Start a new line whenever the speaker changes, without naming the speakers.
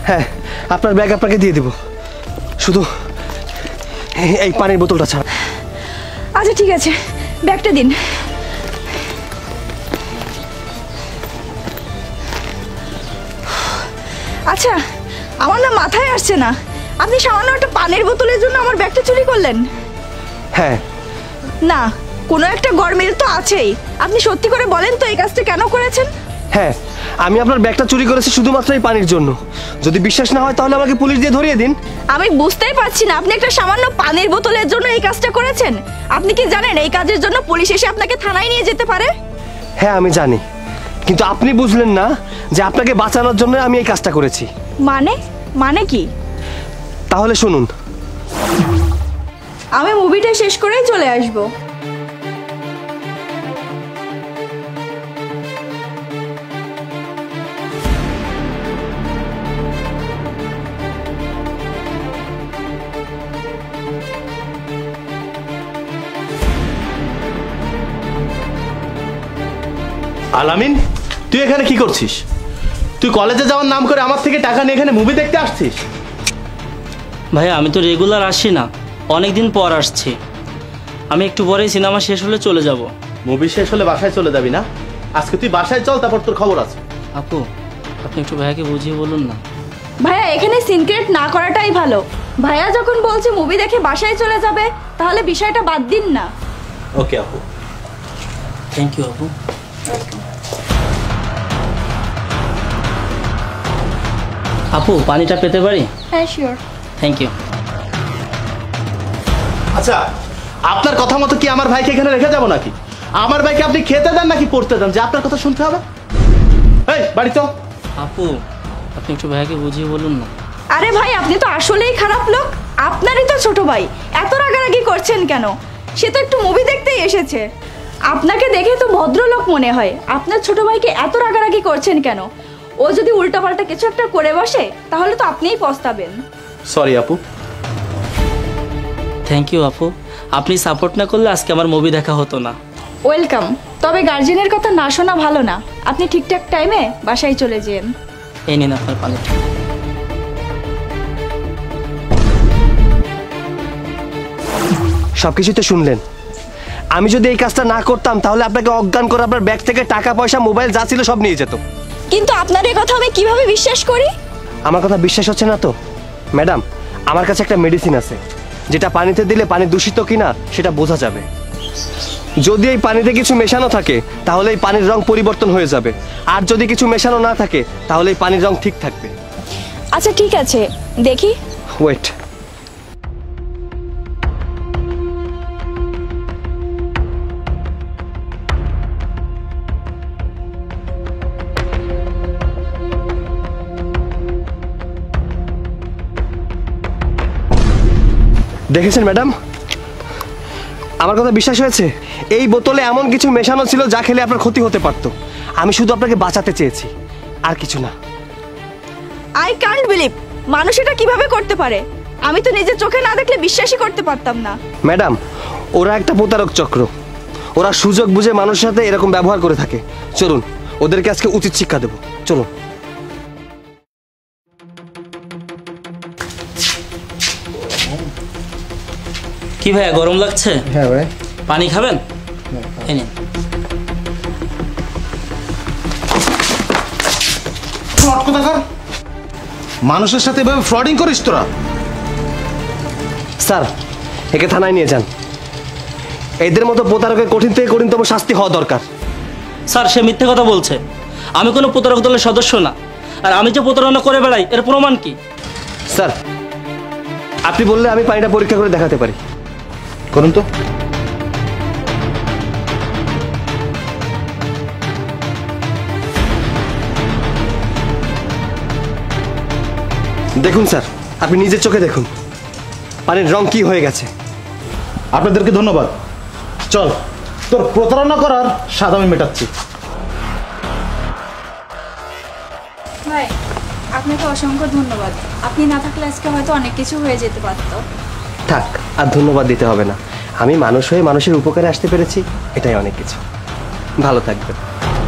হ্যাঁ, আপনার ব্যাগ আপনাকে দিয়ে দেব, শুধু এই পানির বোতলটা ছাড়া।
আচ্ছা ঠিক আছে, ব্যাগটা দিন। আচ্ছা, আমার না মাথায় আসছে না, আপনি সামান্য একটা পানির বোতলের জন্য আমার ব্যাগটা চুরি করলেন?
হ্যাঁ।
না, কোনো একটা গরমিল তো আছেই। আপনি সত্যি করে বলেন তো এই কাজটা কেন করেছেন?
হ্যাঁ, আমি আপনার ব্যাগটা চুরি করেছি শুধুমাত্র এই পানির জন্য। যদি বিশ্বাস না হয় তাহলে আমাকে পুলিশ দিয়ে ধরিয়ে দিন।
আমি বুঝতেই পারছি না আপনি একটা সামান্য পানির বোতলের জন্য এই কাজটা করেছেন। আপনি কি জানেন এই কাজের জন্য পুলিশ এসে আপনাকে থানায় নিয়ে যেতে পারে?
হ্যাঁ আমি জানি, কিন্তু আপনি বুঝলেন না যে আপনাকে বাঁচানোর জন্য আমি এই কাজটা করেছি।
মানে কি?
তাহলে শুনুন।
আমি মুভিটা শেষ করেই চলে আসবো।
আলামিন, তুই এখানে কি করছিস? তুই কলেজে যাওয়ার নাম করে আমার থেকে টাকা নিয়ে এখানে মুভি দেখতে আসছিস?
ভাইয়া আমি তো রেগুলার আসি না, অনেকদিন পর আসছি। আমি একটু পরেই সিনেমা শেষ হলে চলে যাব।
মুভি শেষ হলে বাসায় চলে যাবি না? আজকে তুই বাসায় চল, তারপর তোর খবর আছে।
আপু আপনি একটু ভাইয়াকে বুঝিয়ে বলুন না।
ভাইয়া এখানে সিন ক্রিয়েট না করাটাই ভালো। ভাইয়া যখন বলছে মুভি দেখে বাসায় চলে যাবে, তাহলে বিষয়টা বাদ দিন না।
ওকে আপু।
থ্যাংক ইউ আপু। আপু পানিটা পেতে পারি?
হ্যাঁ শিওর।
Thank you.
আচ্ছা, আপনার কথা মতো কি আমার ভাইকে এখানে রেখে যাবো নাকি? আমার ভাইকে আপনি খেতে দেন নাকি পড়তে দেন যে আপনার কথা শুনতে হবে? এই বাড়ি চল।
আপু আপনি একটু ভাইয়াকে বুঝিয়ে বলুন না।
আরে ভাই আপনি তো আসলেই খারাপ লোক। আপনারই তো ছোট ভাই, এত রাগারাগি করছেন কেন? সে তো একটু মুভি দেখতেই এসেছে। আপনাকে দেখে তো ভদ্রলোক মনে হয়, আপনার ছোট ভাইকে এত রাগারাগি করছেন কেন? ও যদি উল্টাপাল্টা কিছু একটা করে বসে তাহলে তো আপনিই পস্তাবেন।
সরি আপু।
থ্যাংক ইউ আপু, আপনি সাপোর্ট না করলে আজকে আমার মুভি দেখা হতো না।
ওয়েলকাম। তবে গার্জিয়ানের কথা না শোনা ভালো না। আপনি ঠিকঠাক টাইমে বাসায় চলে যেন।
এই নিন আপনার পানিটা।
সবকিছু তো শুনলেন। আমি যদি এই কাজটা না করতাম তাহলে আপনাকে অজ্ঞান করে আপনার ব্যাগ থেকে টাকা পয়সা মোবাইল যা ছিল সব নিয়ে যেত।
কিন্তু আপনার এই কথা আমি কিভাবে বিশ্বাস করি?
আমার কথা বিশ্বাস হচ্ছে না তো? ম্যাডাম, আমার কাছে একটা মেডিসিন আছে যেটা পানিতে দিলে পানি দূষিত কিনা সেটা বোঝা যাবে। যদি এই পানিতে কিছু মেশানো থাকে তাহলে এই পানির রং পরিবর্তন হয়ে যাবে, আর যদি কিছু মেশানো না থাকে তাহলে এই পানির রং ঠিক থাকবে।
আচ্ছা ঠিক আছে, দেখি।
ওয়েট। দেখেছেন ম্যাডাম, আমার কথা বিশ্বাস হয়েছে? এই বোতলে এমন কিছু মেশানো ছিল যা খেলে আপনার ক্ষতি হতে পারত। আমি শুধু আপনাকে বাঁচাতে চেয়েছি, আর কিছু না।
আই কান্ট বিলিভ, মানুষ এটা কিভাবে করতে পারে? আমি তো নিজের চোখে না দেখলে বিশ্বাসই করতে পারতাম না।
ম্যাডাম, ওরা একটা প্রতারক চক্র। ওরা সুযোগ বুঝে মানুষের সাথে এরকম ব্যবহার করে থাকে। চলুন ওদেরকে আজকে উচিত শিক্ষা দেব। চলুন।
কি ভাইয়া গরম লাগছে?
হ্যাঁ ভাই।
পানি খাবেন? এই নিন।
মানুষের সাথে এভাবে ফ্রডিং করিস তোরা?
স্যার, একে থানায় নিয়ে যান। এদের মতো প্রতারকের কঠিন থেকে কঠিনতম শাস্তি হওয়া দরকার।
স্যার সে মিথ্যে কথা বলছে। আমি কোনো প্রতারক দলের সদস্য না, আর আমি যে প্রতারণা করে বেড়াই এর প্রমাণ কি?
স্যার, আপনি বললে আমি পানিটা পরীক্ষা করে দেখাতে পারি।
করুন তো।
দেখুন স্যার, আপনি নিজের চোখে দেখুন পানির রং কি হয়ে গেছে।
আপনাদেরকে ধন্যবাদ। চল, তোর প্রতারণা করার স্বাদ আমি মেটাচ্ছি।
ভাই আপনাকে অসংখ্য ধন্যবাদ। আপনি না থাকলে আজকে হয়তো অনেক কিছু হয়ে যেতে পারতো।
থাক, আর ধন্যবাদ দিতে হবে না। আমি মানুষ হয়ে মানুষের উপকারে আসতে পেরেছি, এটাই অনেক কিছু। ভালো থাকবেন।